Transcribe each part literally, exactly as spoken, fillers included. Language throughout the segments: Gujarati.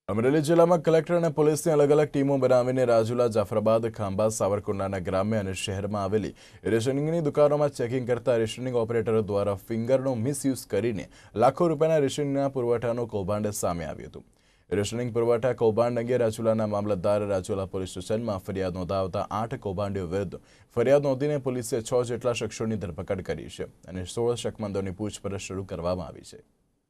અમરેલી જિલ્લામાં કલેક્ટર અને પોલીસની અલગ અલગ ટીમો બનાવીને રાજુલા, જાફરાબાદ, ખાંભા, સાવરકુંડલાના ગ્રામ્ય અને શહેરમાં આવેલી રેશનિંગની દુકાનોમાં ચેકિંગ કરતા રેશનિંગ ઓપરેટરો દ્વારા ફિંગરનો મિસયુઝ કરીને લાખો રૂપિયાના રેશનિંગના પુરવઠાનું કૌભાંડ સામે આવ્યું હતું। રેશનિંગ પુરવઠા કૌભાંડ અંગે રાજુલાના મામલતદાર રાજુલા પોલીસ સ્ટેશનમાં ફરિયાદ નોંધાવતા આઠ કૌભાંડીઓ વિરુદ્ધ ફરિયાદ નોંધીને પોલીસે છ જેટલા શખ્સોની ધરપકડ કરી છે અને સોળ શકમંદોની પૂછપરછ શરૂ કરવામાં આવી છે।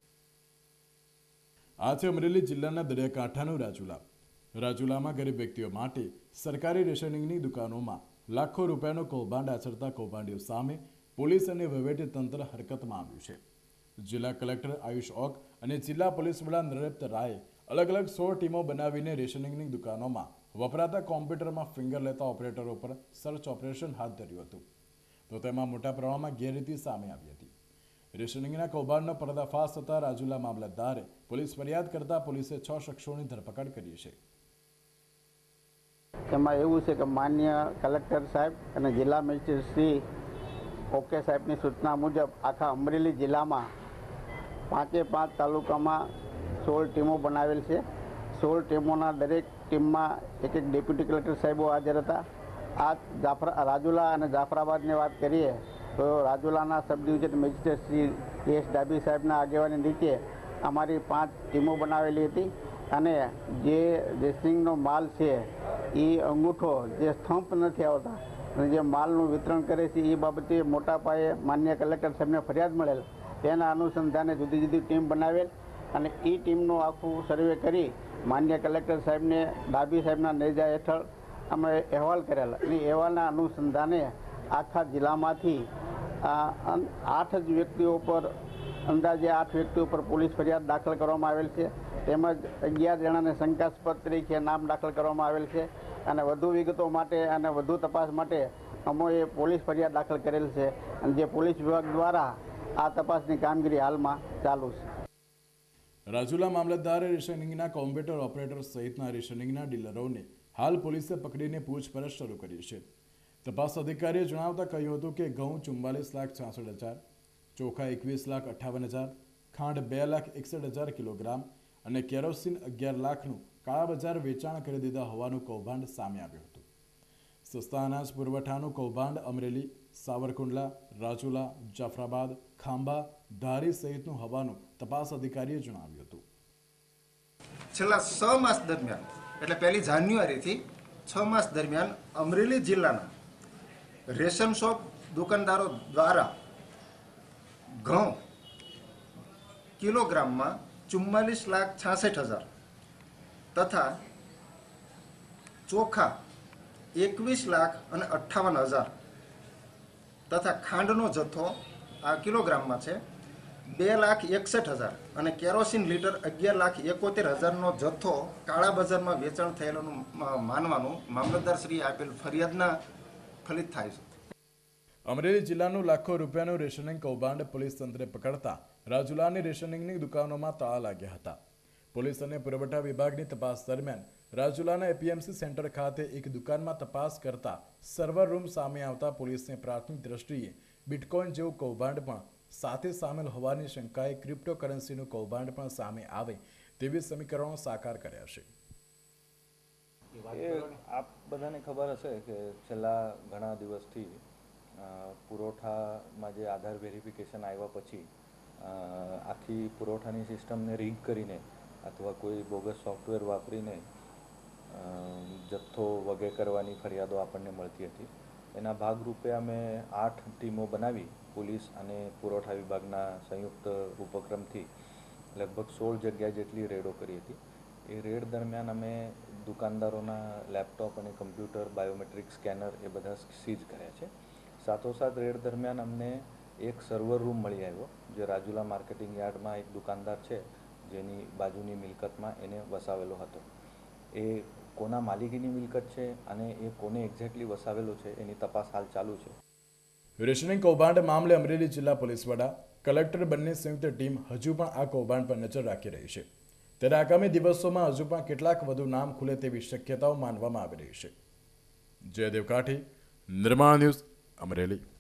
આ છે અમરેલી જિલ્લાના દરિયાકાંઠાનું રાજુલા। રાજુલામાં ગરીબ વ્યક્તિઓ માટે સરકારી રેશનિંગની દુકાનોમાં લાખો રૂપિયાનો કૌભાંડ આચરતા કૌભાંડીઓ સામે પોલીસ અને વહીવટીતંત્ર હરકતમાં આવ્યું છે। જિલ્લા કલેક્ટર આયુષ ઓક અને જિલ્લા પોલીસ વડા નૃત્ય રાયે અલગ અલગ સોળ ટીમો બનાવીને રેશનિંગની દુકાનોમાં વપરાતા કોમ્પ્યુટરમાં ફિંગર લેતા ઓપરેટરો પર સર્ચ ઓપરેશન હાથ ધર્યું હતું, તો તેમાં મોટા પ્રમાણમાં ગેરરીતિ સામે આવી હતી। રેશનિંગના કૌભાંડનો પર્દાફાશ થતા રાજુલા મામલતદારે પોલીસ ફરિયાદ કરતા પોલીસે છ શખ્સોની ધરપકડ કરી છે। એમાં એવું છે કે માન્ય કલેક્ટર સાહેબ અને જિલ્લા મેજિસ્ટ્રેટ શ્રી ઓકે સાહેબની સૂચના મુજબ આખા અમરેલી જિલ્લામાં પાંચે પાંચ તાલુકામાં સોળ ટીમો બનાવેલ છે। સોળ ટીમોના દરેક ટીમમાં એક એક ડેપ્યુટી કલેક્ટર સાહેબો હાજર હતા। આ જાફરા રાજુલા અને જાફરાબાદની વાત કરીએ તો રાજુલાના sub division magistrate Shri S Dabi સાહેબના આગેવાની નીચે અમારી પાંચ ટીમો બનાવેલી હતી અને જે રેશનિંગનો માલ છે એ અંગૂઠો જે સ્તંભ નથી આવતા અને જે માલનું વિતરણ કરે છે એ બાબતે મોટા પાયે માન્ય કલેક્ટર સાહેબને ફરિયાદ મળેલ। તેના અનુસંધાને જુદી જુદી ટીમ બનાવેલ અને એ ટીમનું આખું સર્વે કરી માન્ય કલેક્ટર સાહેબને ડાબી સાહેબના નેજા હેઠળ અમે અહેવાલ કરેલા અને અહેવાલના અનુસંધાને આખા જિલ્લામાંથી આઠ જ વ્યક્તિઓ પર અંદાજે આઠ વ્યક્તિઓ પર પોલીસ ફરિયાદ દાખલ કરવામાં આવેલ છે, તેમજ અગિયાર જણાને શંકાસ્પદ તરીકે નામ દાખલ કરવામાં આવેલ છે અને વધુ વિગતો માટે અને વધુ તપાસ માટે અમોએ પોલીસ ફરિયાદ દાખલ કરેલ છે અને જે પોલીસ વિભાગ દ્વારા આ તપાસની કામગીરી હાલમાં ચાલુ છે। રાજુલા મામલતદારે રેશનિંગના કોમ્પ્યુટર ઓપરેટર સહિતના રેશનિંગના ડીલરોને હાલ પોલીસે પકડીને પૂછપરછ શરૂ કરી છે। તપાસ અધિકારીએ જણાવતા કહ્યું હતું કે ઘઉં ચુમ્માલીસ લાખ છાસઠ હજાર, ચોખા એકવીસ લાખ અઠ્ઠાવન હજાર, ખાંડ બે લાખ એકસઠ હજાર કિલોગ્રામ અને કેરોસીન અગિયાર લાખનું કાળા બજાર વેચાણ કરી દીધા હોવાનું કૌભાંડ સામે આવ્યું હતું। સસ્તા અનાજ પુરવઠાનું કૌભાંડ અમરેલી, સાવરકુંડલા, રાજુલા, જાફરાબાદ, ખાંભા, ધારી સહિતનું હોવાનું તપાસ અધિકારીએ જણાવ્યું હતું। છેલ્લા છ માસ દરમિયાન એટલે પહેલી જાન્યુઆરીથી છ માસ દરમિયાન અમરેલી જિલ્લાના રેશન શોપ દુકાનદારો દ્વારા ઘઉં કિલોગ્રામમાં ચુમ્માલીસ લાખ છાસઠ હજાર તથા ચોખા એકવીસ લાખ અને અઠ્ઠાવન હજાર તથા ખાંડનો જથ્થો આ કિલોગ્રામમાં છે બે લાખ એકસઠ હજાર અને કેરોસીન લીટર અગિયાર લાખ એકોતેર હજારનો જથ્થો કાળા બજારમાં વેચાણ થયેલું માનવાનું મામલતદાર શ્રી આપેલ ફરિયાદના ફલિત થાય છે। અમરેલી જિલ્લાનું લાખો રૂપિયાનું રેશનિંગ કૌભાંડ પોલીસ તંત્રે પકડતા રાજુલાની રેશનિંગની દુકાનોમાં તાળા લાગ્યા હતા। પોલીસ અને પુરવઠા વિભાગની તપાસ દરમિયાન રાજુલાના એપીએમસી સેન્ટર ખાતે એક દુકાનમાં તપાસ કરતા સર્વર રૂમ સામે આવતા પોલીસને પ્રાથમિક દ્રષ્ટિએ બિટકોઇન જેવું કૌભાંડ પણ સાથે સામેલ હોવાની શંકાએ ક્રિપ્ટોકરન્સીનું કૌભાંડ પણ સામે આવે તેવી સમીકરણો સાકાર કર્યા છે। આપ બધાને ખબર હશે કે છેલ્લા ઘણા દિવસથી પુરવઠામાં જે આધાર વેરિફિકેશન આવ્યા પછી આખી પુરવઠાની સિસ્ટમને રિગ કરીને અથવા કોઈ બોગસ સોફ્ટવેર વાપરીને જથ્થો વગે કરવાની ફરિયાદો આપણને મળતી હતી। એના ભાગરૂપે અમે આઠ ટીમો બનાવી પોલીસ અને પુરવઠા વિભાગના સંયુક્ત ઉપક્રમથી લગભગ સોળ જગ્યા જેટલી રેડો કરી હતી। એ રેડ દરમિયાન અમે દુકાનદારોના લેપટોપ અને કમ્પ્યુટર, બાયોમેટ્રિક સ્કેનર એ બધા સીઝ કર્યા છે। સાથોસાથ રેડ દરમિયાન અમને એક સર્વર રૂમ મળી આવ્યો જે રાજુલા માર્કેટિંગ યાર્ડમાં એક દુકાનદાર છે જેની બાજુની મિલકતમાં એને વસાવેલો હતો। એ કોના માલિકીની મિલકત છે અને એ કોને એક્ઝેક્ટલી વસાવેલો છે એની તપાસ હાલ ચાલુ છે। રેશનિંગ કૌભાંડ મામલે અમરેલી જિલ્લા પોલીસ વડા, કલેક્ટર બંને સંયુક્ત ટીમ હજુ પણ આ કૌભાંડ પર નજર રાખી રહી છે, ત્યારે આગામી દિવસોમાં હજુ પણ કેટલાક વધુ નામ ખુલે તેવી શક્યતાઓ માનવામાં આવી રહી છે। જયદેવ કાઠી, નિર્માણ ન્યૂઝ, અમરેલી।